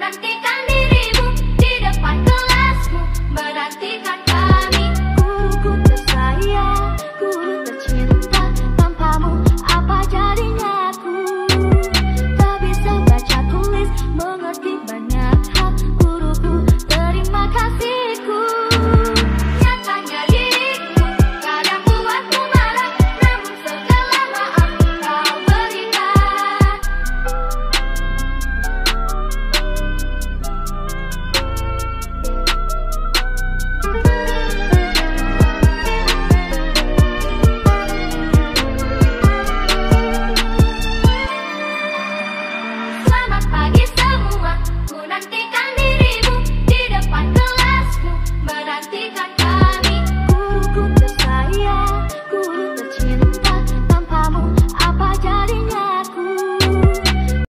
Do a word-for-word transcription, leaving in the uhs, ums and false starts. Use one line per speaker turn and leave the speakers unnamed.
menantikan dirimu di depan kelasmu, menantikan kami. Guruku tersayang, guru tercinta, tanpamu apa jadinya aku? Tak bisa baca tulis, mengerti banyak hal. Guruku, terima kasihku. Nyatanya diriku kadang buatku marah, namun segala maaf kau berikan. Selamat pagi